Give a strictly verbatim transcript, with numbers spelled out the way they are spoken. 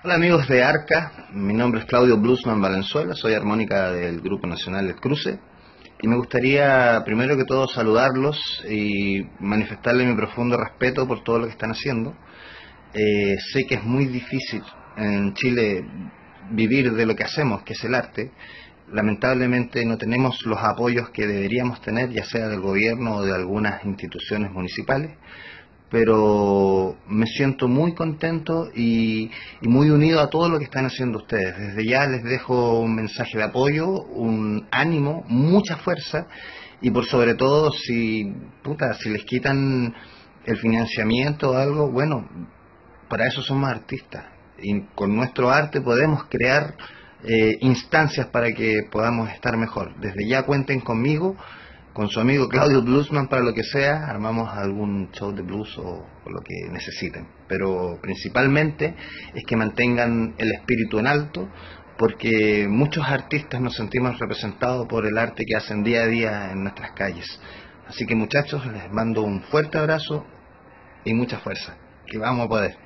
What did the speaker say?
Hola amigos de Arca, mi nombre es Claudio Bluesman Valenzuela, soy armónica del Grupo Nacional El Cruce y me gustaría primero que todo saludarlos y manifestarles mi profundo respeto por todo lo que están haciendo. Eh, sé que es muy difícil en Chile vivir de lo que hacemos, que es el arte. Lamentablemente no tenemos los apoyos que deberíamos tener, ya sea del gobierno o de algunas instituciones municipales, pero me siento muy contento y, y muy unido a todo lo que están haciendo ustedes. Desde ya les dejo un mensaje de apoyo, un ánimo, mucha fuerza y por sobre todo si, puta, si les quitan el financiamiento o algo, bueno, para eso somos artistas y con nuestro arte podemos crear eh, instancias para que podamos estar mejor. Desde ya cuenten conmigo, con su amigo Claudio Bluesman para lo que sea, armamos algún show de blues o, o lo que necesiten. Pero principalmente es que mantengan el espíritu en alto, porque muchos artistas nos sentimos representados por el arte que hacen día a día en nuestras calles. Así que muchachos, les mando un fuerte abrazo y mucha fuerza, que vamos a poder.